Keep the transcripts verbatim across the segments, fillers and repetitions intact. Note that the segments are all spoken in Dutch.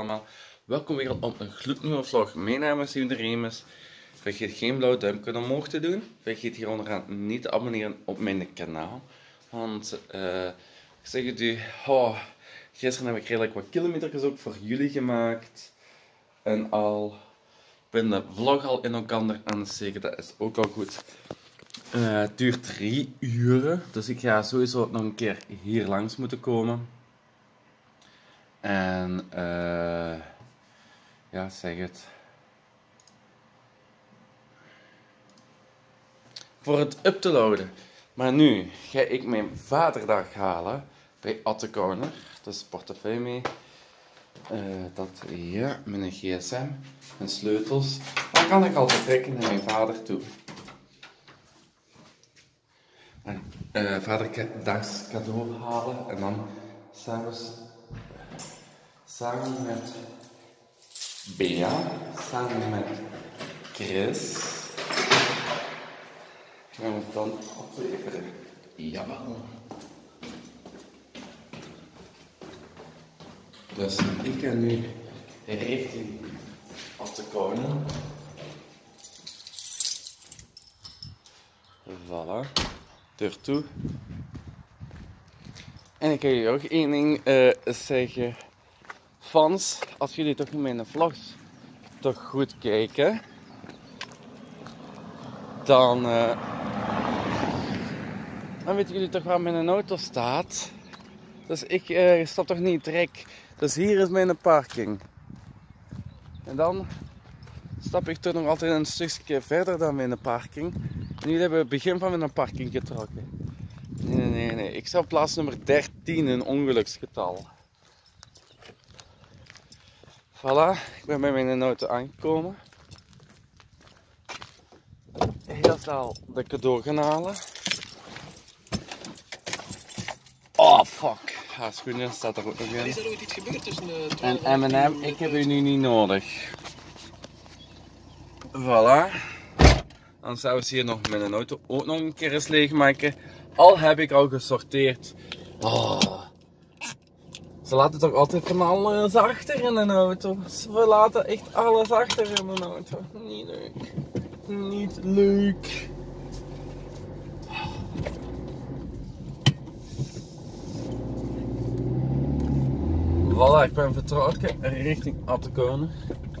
allemaal. Welkom weer op een gloednieuwe vlog. Mijn naam is Steven de Remus. Vergeet geen blauw duimpje omhoog te doen. Vergeet hier onderaan niet te abonneren op mijn kanaal. Want uh, ik zeg het u, oh, gisteren heb ik redelijk wat kilometers ook voor jullie gemaakt. En al, ik ben de vlog al in elkaar aan het steken, dat is ook al goed. Uh, het duurt drie uren, dus ik ga sowieso nog een keer hier langs moeten komen. En uh, ja, zeg het. Voor het up te loaden. Maar nu ga ik mijn vaderdag halen bij Atte Corner. Dus portefeuille mee. Uh, dat, ja, met een gsm, mijn sleutels. Dan kan ik al vertrekken naar mijn vader toe. Uh, vaderdags cadeau halen en dan s'avonds samen met Bea, samen met Chris, gaan we het dan opleveren. Jawel. Dus ik ga nu richting Atte Corner. Voilà. Deur toe. En ik kan jullie ook één ding uh, zeggen. Fans, als jullie toch in mijn vlogs toch goed kijken, dan, uh, dan weten jullie toch waar mijn auto staat. Dus ik uh, stap toch niet direct. Dus hier is mijn parking. En dan stap ik toch nog altijd een stukje verder dan mijn parking. En jullie hebben het begin van mijn parking getrokken. Nee, nee, nee, nee. Ik sta op plaats nummer dertien, een ongeluksgetal. Voilà, ik ben bij mijn auto aangekomen. Heel snel de cadeau gaan halen. Oh fuck, handschoenen staat er ook nog in. Is er ooit iets gebeurd tussen de En M en M, ik heb u nu niet nodig. Voilà. Dan zouden ze hier nog mijn auto ook nog een keer eens leegmaken. Al heb ik al gesorteerd. Oh. Ze laten toch altijd van alles achter in een auto. Ze laten echt alles achter in een auto. Niet leuk. Niet leuk. Voilà, ik ben vertrokken richting Atte Corner.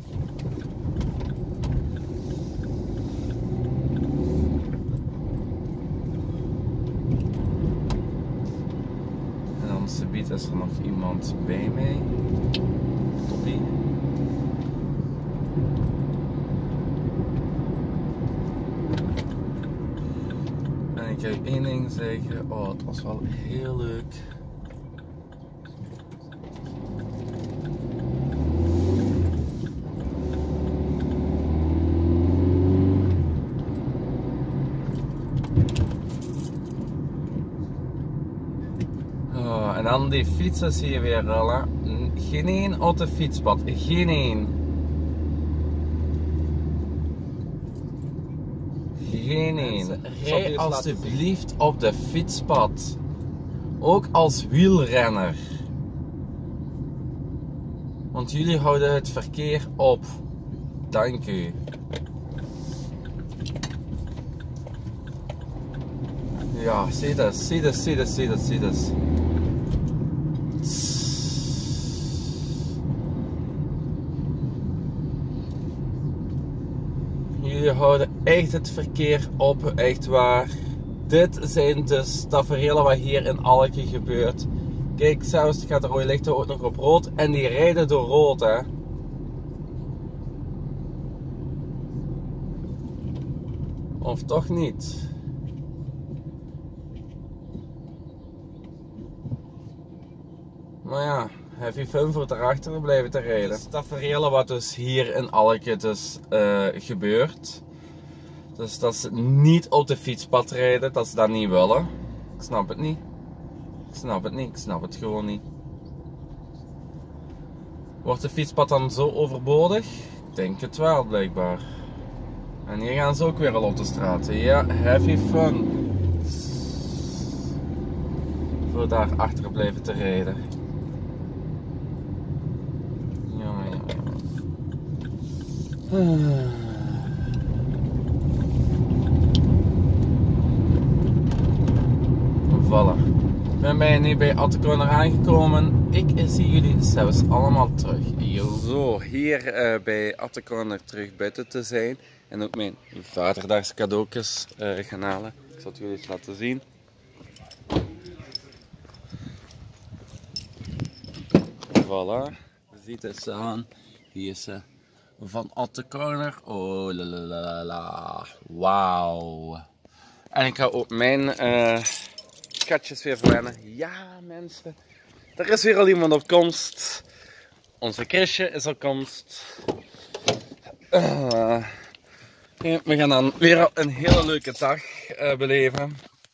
Subiet is er nog iemand bij mij. Toppie. En ik ga één ding zeggen. Oh, het was wel heel leuk. En dan die fietsers hier weer rollen. Geen één op de fietspad. Geen één. Geen één. Rij alsjeblieft op de fietspad. Ook als wielrenner. Want jullie houden het verkeer op. Dank u. Ja, zie dat, zie dat, zie dat, zie dat, zie dat. Jullie houden echt het verkeer op, echt waar. Dit zijn dus tafereelen wat hier in Alke gebeurt. Kijk, zelfs gaat de rode lichten ook nog op rood en die rijden door rood, hè. Of toch niet? Maar ja, heavy fun voor daarachter blijven te rijden. Het is tafereelen wat dus hier in Alke dus uh, gebeurt. Dus dat ze niet op de fietspad rijden, dat ze dat niet willen. Ik snap het niet. Ik snap het niet, ik snap het gewoon niet. Wordt de fietspad dan zo overbodig? Ik denk het wel, blijkbaar. En hier gaan ze ook weer al op de straat. Ja, heavy fun. Voor daar achter blijven te rijden. Voilà. Ik ben bij nu bij Attecorner aangekomen. Ik zie jullie zelfs allemaal terug. Yo. Zo, hier uh, bij Attecorner terug buiten te zijn. En ook mijn vaderdags cadeautjes uh, gaan halen. Ik zal het jullie eens laten zien. Voilà. Je ziet het staan. Hier is ze van Attecorner. Oh la la la la. Wauw. En ik ga ook mijn uh, schatjes weer verwennen. Ja mensen. Er is weer al iemand op komst. Onze Chrisje is op komst. Uh, we gaan dan weer een hele leuke dag uh, beleven.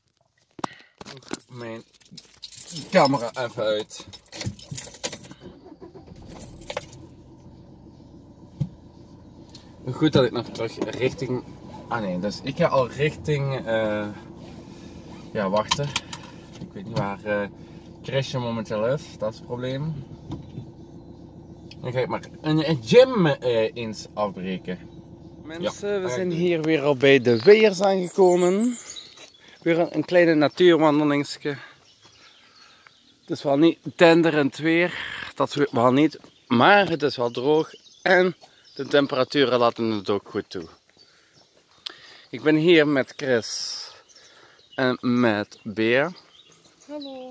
Mijn camera even uit. Goed dat ik nog terug richting... Ah nee, dus ik ga al richting... Uh, ja, wachten. Ik weet niet waar uh, Chrisje momenteel is. Dat is het probleem. Dan ga ik maar een gym uh, eens afbreken. Mensen, ja, we zijn hier weer al bij de Weers aangekomen. Weer een, een kleine natuurwandelingsje. Het is wel niet tenderend weer. Dat weet wel niet. Maar het is wel droog. En de temperaturen laten het ook goed toe. Ik ben hier met Chris. En met Bea. Hallo.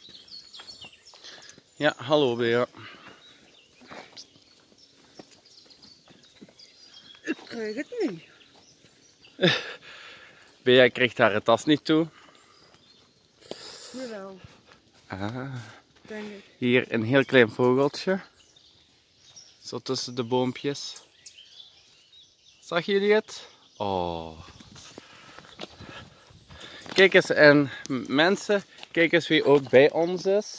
Ja, hallo Bea. Ik krijg het niet. Bea krijgt haar tas niet toe. Jawel. Ah. Denk ik. Hier een heel klein vogeltje. Zo tussen de boompjes. Zag jullie het? Oh. Kijk eens, en mensen, kijk eens wie ook bij ons is.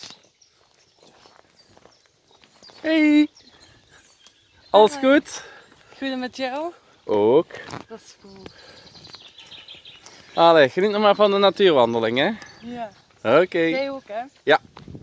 Hey! Alles Hi. goed? Goed met jou? Ook. Dat is goed. Allee, geniet nog maar van de natuurwandeling, hè? Ja. Oké. Okay. Jij ook, hè? Ja.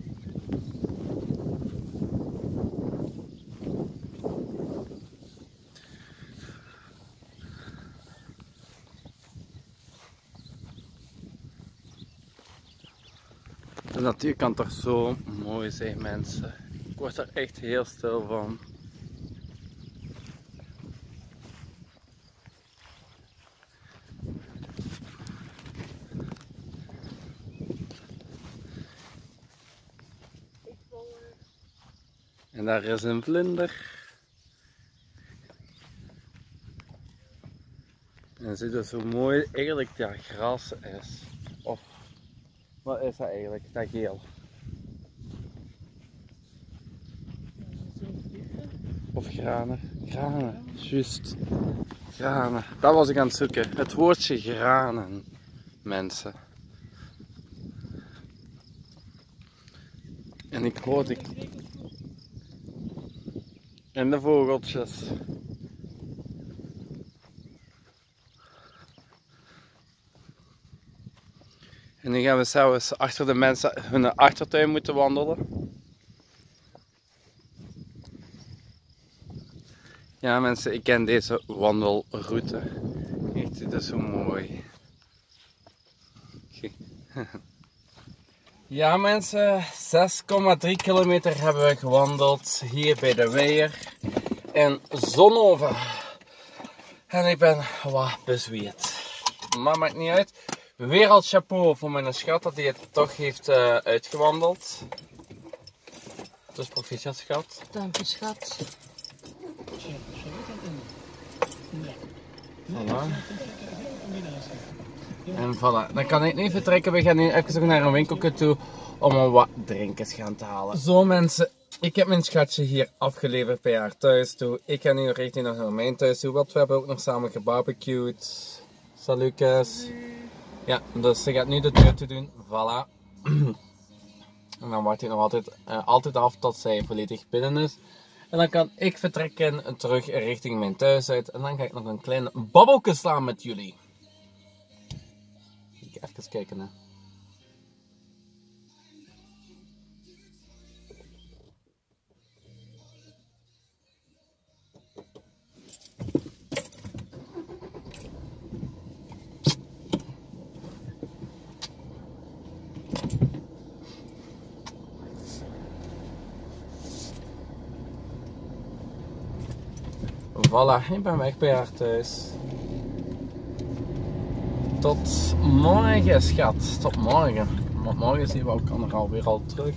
De natuur kan toch zo mooi zijn, mensen. Ik word er echt heel stil van. En daar is een vlinder. En ziet er zo mooi eigenlijk dat gras is. Of wat is dat eigenlijk? Dat geel. Of granen. Granen, juist. Granen. Dat was ik aan het zoeken. Het woordje granen, mensen. En ik hoorde... En de vogeltjes. En nu gaan we zelfs achter de mensen hun achtertuin moeten wandelen. Ja mensen, ik ken deze wandelroute. Echt, dit is zo mooi. Ja mensen, zes komma drie kilometer hebben we gewandeld hier bij de Weijer in Zonhoven. En ik ben wat bezweet. Maar maakt niet uit. Weer al chapeau voor mijn schat dat hij het toch heeft uh, uitgewandeld. Dus proficiat schat. Dank je schat. Voilà. En voilà, dan kan ik nu vertrekken. We gaan nu even naar een winkeltje toe om een wat drinkjes gaan te halen. Zo mensen, ik heb mijn schatje hier afgeleverd bij haar thuis toe. Ik ga nu richting naar mijn thuis toe, want we hebben ook nog samen gebarbecued. Salutjes. Ja, dus ze gaat nu de deur te doen. Voilà. En dan wacht ik nog altijd, uh, altijd af tot zij volledig binnen is. En dan kan ik vertrekken terug richting mijn thuis uit. En dan ga ik nog een klein babbeltje slaan met jullie. Even kijken hè. Voilà, ik ben weg bij haar thuis. Tot morgen, schat. Tot morgen. Want morgen zien we elkaar alweer al terug.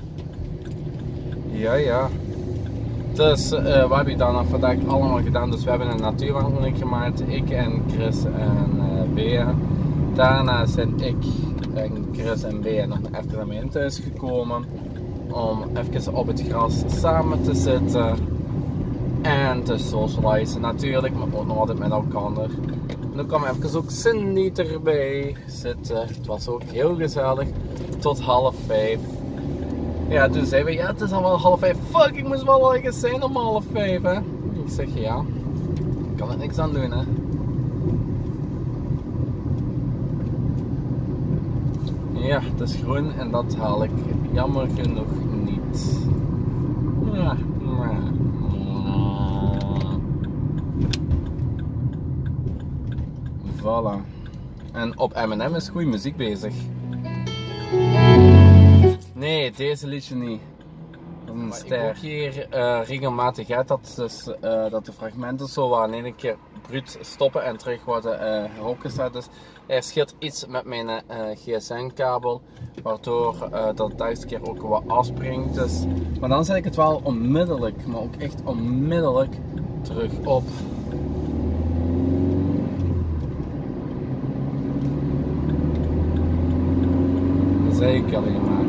Ja, ja. Dus uh, wat heb ik dan nog vandaag allemaal gedaan? Dus we hebben een natuurwandeling gemaakt. Ik en Chris en uh, Bea. Daarna zijn ik en Chris en Bea nog even naar mijn thuis gekomen. Om even op het gras samen te zitten. En te socializen natuurlijk, maar ook nog altijd met elkaar. Nu kwam even ook Cindy erbij zitten. Het was ook heel gezellig. Tot half vijf. Ja, toen zeiden we, ja het is al wel half vijf. Fuck, ik moest wel ergens zijn om half vijf, hè. Ik zeg, ja. Ik kan er niks aan doen, hè. Ja, het is groen en dat haal ik jammer genoeg niet. Ja, maar... Voilà. En op M en M is goede muziek bezig. Nee, deze liedje niet. Een ster. Ik ook hier uh, regelmatig uit dat, dus, uh, dat de fragmenten zo aan één keer bruut stoppen en terug worden uh, opgezet. Dus er scheelt iets met mijn uh, G S M-kabel, waardoor uh, dat duizend keer ook wat afspringt. Dus. Maar dan zet ik het wel onmiddellijk, maar ook echt onmiddellijk terug op. Zeker alleen maar.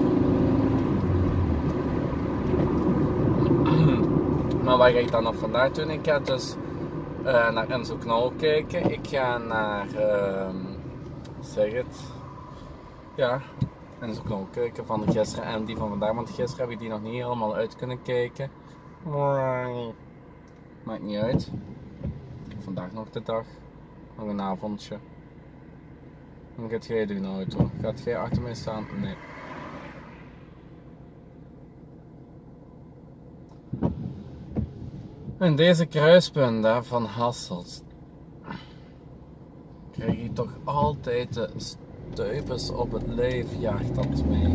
Maar wat ga ik dan nog vandaag doen? Ik ga dus uh, naar Enzo Knol kijken. Ik ga naar, uh, zeg het, ja, Enzo Knol kijken van de gisteren en die van vandaag. Want gisteren heb ik die nog niet helemaal uit kunnen kijken. Maakt niet uit. Vandaag nog de dag. Nog een avondje. Wat gaat jij doen in de auto? Gaat jij achter mij staan? Nee. In deze kruispunten van Hasselt krijg ik toch altijd de stuipers op het lijf, jaagt dat mee.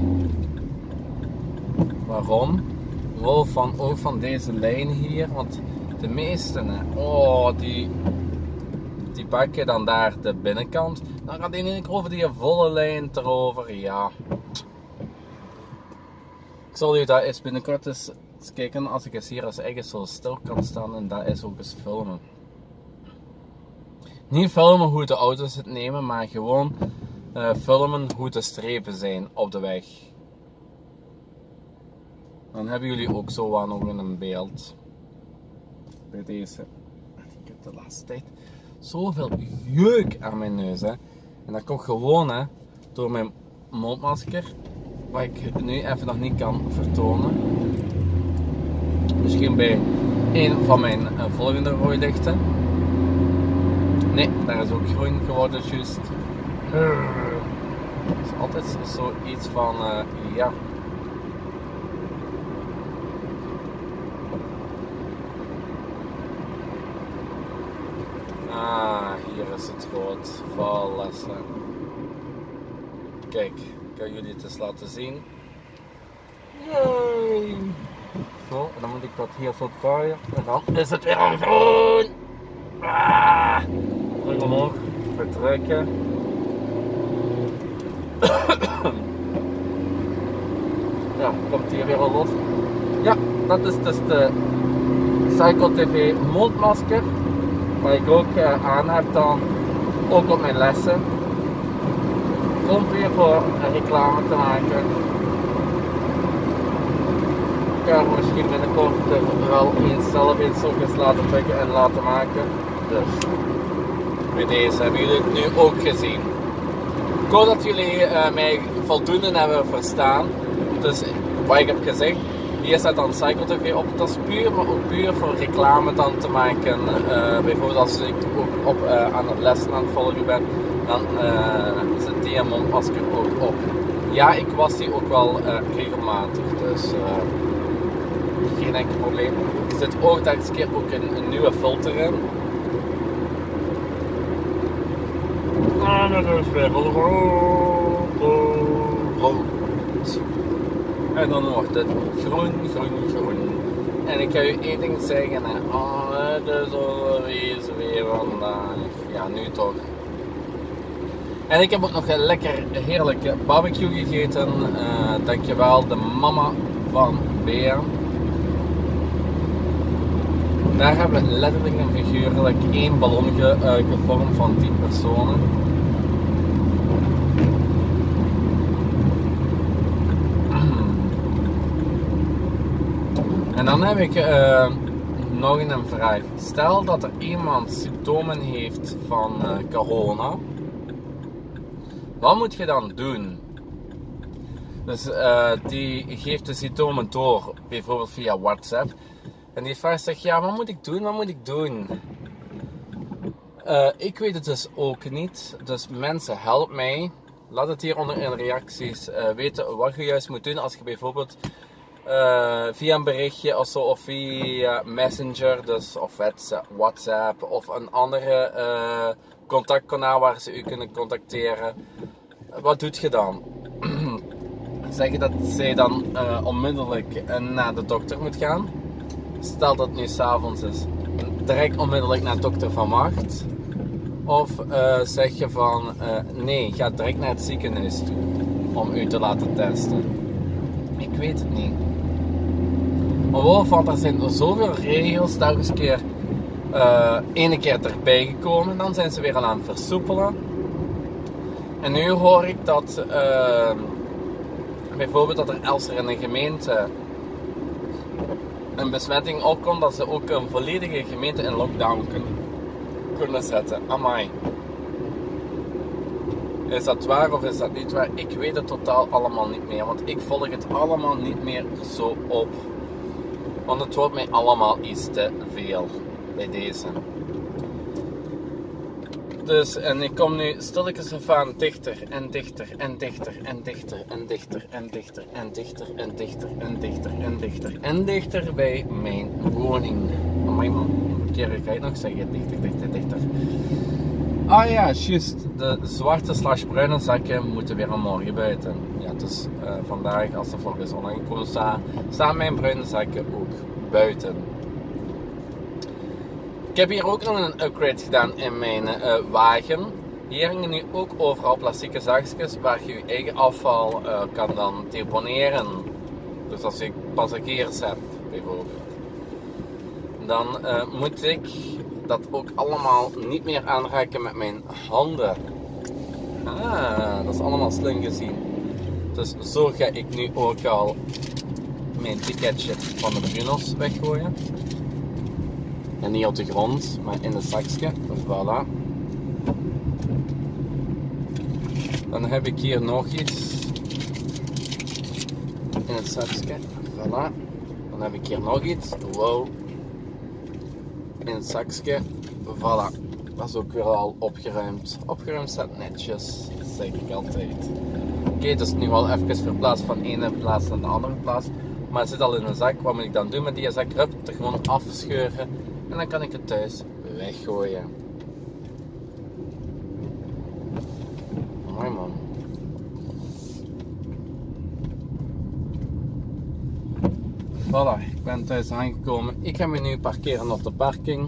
Waarom? Wel van, ook van deze lijn hier, want de meesten, hè, oh die... Die pakken dan daar de binnenkant. Dan gaat die in over die volle lijn erover. Ja. Ik zal u dat eens binnenkort eens, eens kijken als ik eens hier als eigen zo stil kan staan en dat is ook eens filmen. Niet filmen hoe de auto's het nemen, maar gewoon uh, filmen hoe de strepen zijn op de weg. Dan hebben jullie ook zo wat nog in een beeld. Bij deze. Ik heb de laatste tijd zoveel jeuk aan mijn neus, hè. En dat komt gewoon, hè, door mijn mondmasker, wat ik nu even nog niet kan vertonen. Misschien bij een van mijn uh, volgende rooilichten. Nee, daar is ook groen geworden, juist. Het is altijd zoiets van, uh, ja. Ah, hier is het rood. Vallessen. Kijk, ik kan jullie het eens laten zien. Yay! Zo, en dan moet ik dat hier zo draaien. En dan is het weer al groen! Ah! Terug omhoog. Vertrekken. Ja, komt hier weer al los. Ja, dat is dus de Cycle T V mondmasker. Wat ik ook uh, aan heb dan, ook op mijn lessen. Komt weer voor een reclame te maken. Ik ga misschien binnenkort er wel eens zelf eens ook eens laten drukken en laten maken. Dus bij deze hebben jullie het nu ook gezien. Ik hoop dat jullie uh, mij voldoende hebben verstaan. Dus wat ik heb gezegd. Hier staat dan Cycle T V op, dat is puur, maar ook puur voor reclame dan te maken. Uh, bijvoorbeeld als ik ook op, uh, aan het lessen aan het volgen ben, dan uh, zit die mondmasker ook op. Ja, ik was die ook wel uh, regelmatig, dus uh, geen enkel probleem. Er zit ook deze keer ook een, een nieuwe filter in. En het is weer rood, rood. En dan wordt het groen, groen, groen. En ik ga u één ding zeggen, hè. Oh, dus alweer weer vandaag. Ja, nu toch. En ik heb ook nog een lekker heerlijke barbecue gegeten. Uh, dankjewel de mama van Bea. Daar hebben we letterlijk en figuurlijk één ballonnetje uh, gevormd van tien personen. En dan heb ik uh, nog een vraag. Stel dat er iemand symptomen heeft van uh, corona. Wat moet je dan doen? Dus uh, die geeft de symptomen door, bijvoorbeeld via WhatsApp. En die vraagt zegt, ja, wat moet ik doen? Wat moet ik doen? Uh, ik weet het dus ook niet. Dus mensen, help mij. Laat het hier onder in reacties uh, weten wat je juist moet doen als je bijvoorbeeld uh, via een berichtje of zo, of via Messenger, dus of WhatsApp of een andere uh, contactkanaal waar ze u kunnen contacteren. Wat doet je dan? Zeg je dat zij dan uh, onmiddellijk naar de dokter moet gaan? Stel dat het nu 's avonds is, direct onmiddellijk naar dokter Van Macht. Of uh, zeg je van uh, nee, ga direct naar het ziekenhuis toe om u te laten testen. Ik weet het niet. Omwille van er zijn zoveel regels telkens keer uh, ene keer erbij gekomen, dan zijn ze weer al aan het versoepelen. En nu hoor ik dat uh, bijvoorbeeld dat er als er in een gemeente een besmetting opkomt, dat ze ook een volledige gemeente in lockdown kunnen, kunnen zetten. Amai. Is dat waar of is dat niet waar? Ik weet het totaal allemaal niet meer, want ik volg het allemaal niet meer zo op. Want het wordt mij allemaal iets te veel bij deze. Dus, en ik kom nu stilletjes van dichter en dichter en dichter en dichter en dichter en dichter en dichter en dichter en dichter en dichter en dichter bij mijn woning. Oh my man, een keer ga je nog zeggen, dichter, dichter, dichter. Ah ja, juist, de zwarte slash bruine zakken moeten weer morgen buiten. Ja, dus uh, vandaag als de vlog is online gekomen staan, staan mijn bruine zakken ook buiten. Ik heb hier ook nog een upgrade gedaan in mijn uh, wagen. Hier hangen nu ook overal plastieke zakjes waar je je eigen afval uh, kan dan deponeren. Dus als je passagiers hebt bijvoorbeeld. Dan uh, moet ik dat ook allemaal niet meer aanraken met mijn handen. Ah, dat is allemaal slim gezien. Dus zo ga ik nu ook al mijn ticketje van de Brunos weggooien. En niet op de grond, maar in een zakje. Voilà. Dan heb ik hier nog iets. In het zakje. Voilà. Dan heb ik hier nog iets. Wow. In het zakje. Voilà. Dat is ook weer al opgeruimd. Opgeruimd staat netjes. Dat zeg ik altijd. Oké, okay, dus nu al even verplaatst van de ene plaats naar de andere plaats. Maar het zit al in een zak. Wat moet ik dan doen met die zak? Hup, er gewoon afscheuren. En dan kan ik het thuis weggooien. Mooi man. Voilà, ik ben thuis aangekomen. Ik ga me nu parkeren op de parking.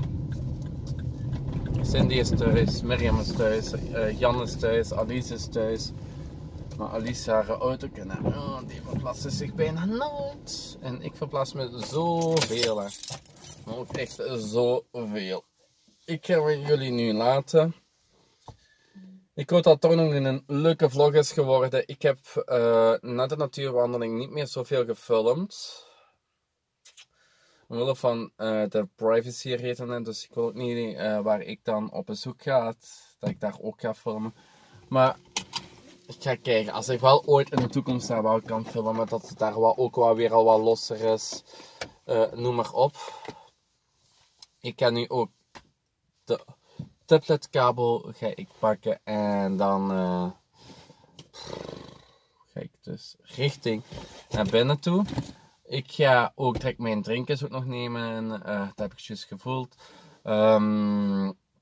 Cindy is thuis, Mirjam is thuis, uh, Jan is thuis, Alice is thuis. Maar Alice haar auto kennen, oh, die verplaatst zich bijna nooit. En ik verplaats me zoveel. Hè. Maar ook echt zoveel. Ik ga jullie nu laten. Ik hoop dat het toch nog een leuke vlog is geworden. Ik heb uh, na de natuurwandeling niet meer zoveel gefilmd. Omwille van uh, de privacy redenen. Dus ik wil ook niet uh, waar ik dan op bezoek ga, dat ik daar ook ga filmen. Maar ik ga kijken, als ik wel ooit in de toekomst daar wel kan filmen, dat het daar wel ook wel weer al wat losser is. Uh, noem maar op. Ik ga nu ook de tabletkabel ga ik pakken en dan uh, ga ik dus richting naar binnen toe. Ik ga ook direct mijn drinkjes ook nog nemen, uh, dat heb ik juist gevoeld. Um,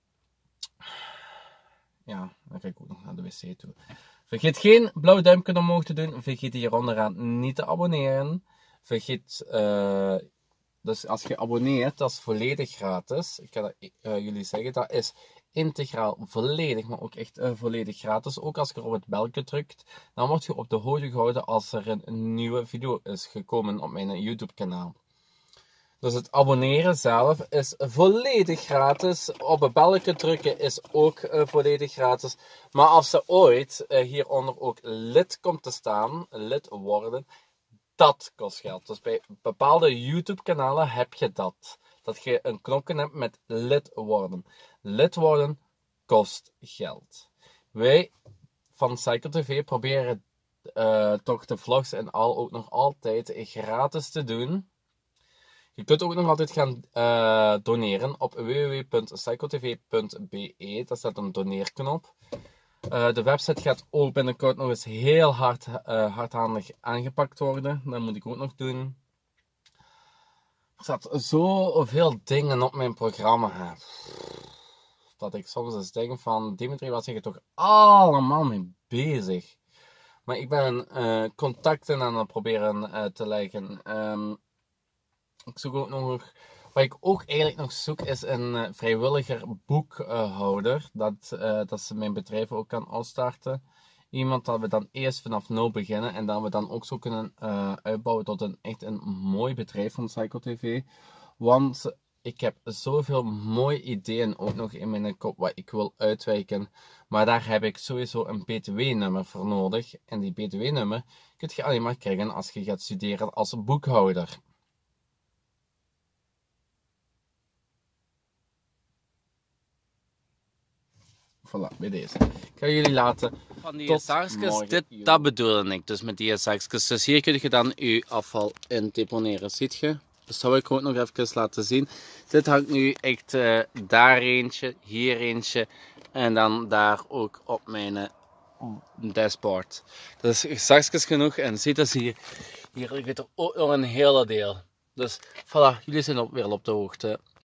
ja, dan ga ik ook nog naar de wc toe. Vergeet geen blauw duimpje omhoog te doen. Vergeet hier onderaan niet te abonneren. Vergeet uh, Dus als je abonneert, dat is volledig gratis. Ik ga dat uh, jullie zeggen, dat is integraal volledig, maar ook echt uh, volledig gratis. Ook als je op het belletje drukt, dan word je op de hoogte gehouden als er een nieuwe video is gekomen op mijn YouTube kanaal. Dus het abonneren zelf is volledig gratis. Op het belletje drukken is ook uh, volledig gratis. Maar als er ooit uh, hieronder ook lid komt te staan, lid worden, dat kost geld. Dus bij bepaalde YouTube kanalen heb je dat. Dat je een knopje hebt met lid worden. Lid worden kost geld. Wij van CycleTV proberen uh, toch de vlogs en al ook nog altijd gratis te doen. Je kunt ook nog altijd gaan uh, doneren op w w w punt cycletv punt b e. Daar staat een doneerknop. Uh, de website gaat ook binnenkort nog eens heel hard, uh, hardhandig aangepakt worden. Dat moet ik ook nog doen. Er staat zoveel dingen op mijn programma. Dat ik soms eens denk van, Dimitri, wat zeg je toch allemaal mee bezig? Maar ik ben uh, contacten aan het proberen uh, te leggen. Um, ik zoek ook nog... Wat ik ook eigenlijk nog zoek is een uh, vrijwilliger boekhouder. Dat, uh, dat ze mijn bedrijf ook kan opstarten. Iemand dat we dan eerst vanaf nul beginnen. En dat we dan ook zo kunnen uh, uitbouwen tot een echt een mooi bedrijf van CycleTV. Want ik heb zoveel mooie ideeën ook nog in mijn kop wat ik wil uitwijken. Maar daar heb ik sowieso een B T W-nummer voor nodig. En die B T W-nummer kun je alleen maar krijgen als je gaat studeren als boekhouder. Voilà, bij deze. Ik ga jullie laten van die zakjes, dit, dat bedoelde ik dus met die zakjes. Dus hier kun je dan je afval in deponeren, ziet je? Dus dat wil ik ook nog even laten zien. Dit hangt nu echt uh, daar eentje, hier eentje en dan daar ook op mijn uh, dashboard. Dus zakjes genoeg en ziet als hier, hier ligt er ook nog een hele deel. Dus voilà, jullie zijn op, weer op de hoogte.